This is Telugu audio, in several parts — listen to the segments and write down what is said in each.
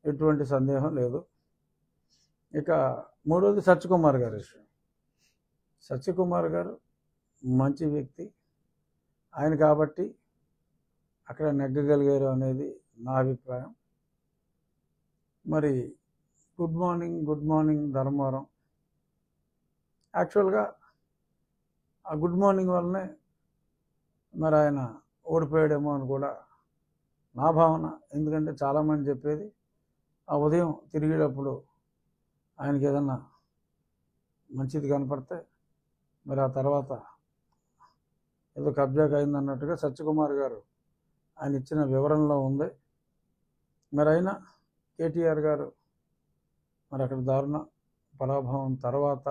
ఎటువంటి సందేహం లేదు. ఇక మూడోది సత్యకుమార్ గారి విషయం. సత్యకుమార్ గారు మంచి వ్యక్తి. ఆయన కాబట్టి అక్కడ నెగ్గగలిగారు అనేది నా అభిప్రాయం. మరి గుడ్ మార్నింగ్ ధర్మవరం. యాక్చువల్గా ఆ గుడ్ మార్నింగ్ వల్లనే మరి ఆయన ఓడిపోయాడేమో అని కూడా నా భావన. ఎందుకంటే చాలామంది చెప్పేది ఆ ఉదయం తిరిగేటప్పుడు ఆయనకి ఏదన్నా మంచిది కనపడితే మరి ఆ తర్వాత ఏదో కబ్జాకు అయిందన్నట్టుగా సత్యకుమార్ గారు ఆయన ఇచ్చిన వివరణలో ఉంది. మరి అయినా కేటీఆర్ గారు మరి అక్కడ దారుణ పరాభవం తర్వాత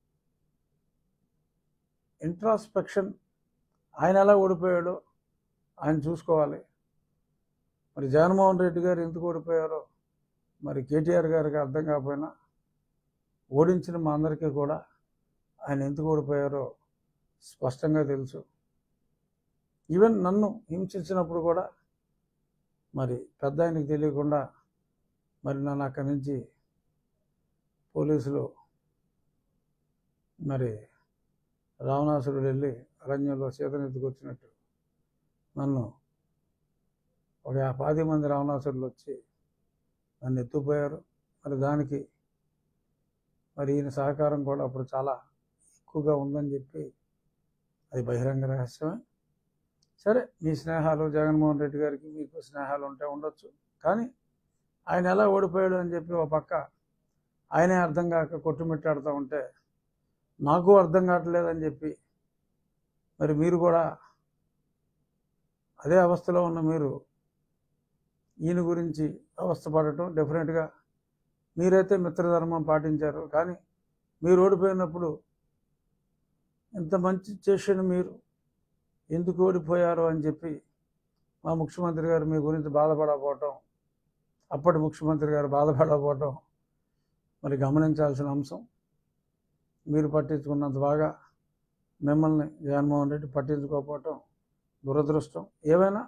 ఇంట్రాస్పెక్షన్, ఆయన ఎలా ఓడిపోయాడో ఆయన చూసుకోవాలి. మరి జగన్మోహన్ రెడ్డి గారు ఎందుకు ఓడిపోయారో మరి కేటీఆర్ గారికి అర్థం కాకపోయినా ఓడించిన మా అందరికీ కూడా ఆయన ఎందుకు ఓడిపోయారో స్పష్టంగా తెలుసు. ఈవెన్ నన్ను హింసించినప్పుడు కూడా మరి పెద్ద ఆయనకి తెలియకుండా మరి నన్ను అక్కడి నుంచి పోలీసులు మరి రావణాసురుడు వెళ్ళి అరణ్యంలో సీతను ఎత్తుకొచ్చినట్టు నన్ను ఒక 10 మంది రావణాసురులు వచ్చి నన్ను ఎత్తుకుపోయారు. మరి దానికి మరి ఈయన సహకారం కూడా అప్పుడు చాలా ఎక్కువగా ఉందని చెప్పి అది బహిరంగ రహస్యమే. సరే, మీ స్నేహాలు జగన్మోహన్ రెడ్డి గారికి మీకు స్నేహాలు ఉంటే ఉండొచ్చు, కానీ ఆయన ఎలా ఓడిపోయాడు అని చెప్పి ఒక పక్క ఆయనే అర్థం కాక కొట్టుమిట్టాడుతూ ఉంటే నాకు అర్థం కావట్లేదని చెప్పి మరి మీరు కూడా అదే అవస్థలో ఉన్న మీరు ఈయన గురించి అవస్థపడటం డెఫినెట్గా మీరైతే మిత్రధర్మం పాటించారు, కానీ మీరు ఓడిపోయినప్పుడు ఇంత మంచి చేసిన మీరు ఎందుకు ఓడిపోయారు అని చెప్పి మా ముఖ్యమంత్రి గారు మీ గురించి బాధపడకపోవటం, అప్పటి ముఖ్యమంత్రి గారు బాధపడకపోవటం మరి గమనించాల్సిన అంశం. మీరు పట్టించుకున్నంత బాగా మిమ్మల్ని జగన్మోహన్ రెడ్డి పట్టించుకోకపోవటం దురదృష్టం. ఏమైనా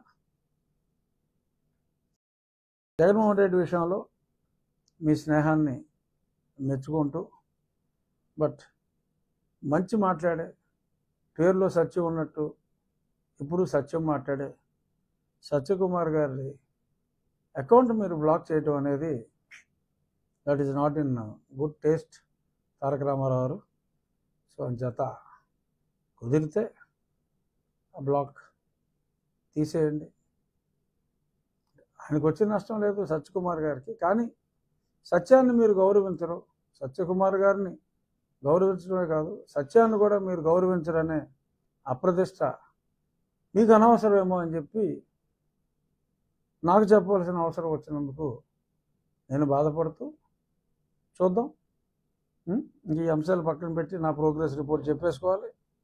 జగన్మోహన్ రెడ్డి విషయంలో మీ స్నేహాన్ని మెచ్చుకుంటూ, బట్ మంచి మాట్లాడే, పేరులో సత్యం ఉన్నట్టు ఇప్పుడు సత్యం మాట్లాడే సత్యకుమార్ గారి అకౌంట్ మీరు బ్లాక్ చేయటం అనేది that is not in good taste Taraka Rama Rao garu. So అంచేత కుదిరితే ఆ బ్లాక్ తీసేయండి. ఆయనకు వచ్చిన నష్టం లేదు సత్యకుమార్ గారికి, కానీ సత్యాన్ని మీరు గౌరవించరు. సత్యకుమార్ గారిని గౌరవించడమే కాదు, సత్యాన్ని కూడా మీరు గౌరవించరనే అప్రతిష్ట మీకు అనవసరమేమో అని చెప్పి నాకు చెప్పవలసిన అవసరం వచ్చినందుకు నేను బాధపడుతూ, చూద్దాం. ఈ అంశాలు పక్కన పెట్టి నా ప్రోగ్రెస్ రిపోర్ట్ చెప్పేసుకోవాలి.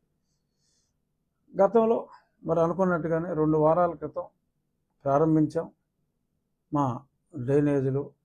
గతంలో మరి అనుకున్నట్టుగానే 2 వారాల క్రితం ప్రారంభించాం మా డ్రైనేజీలు,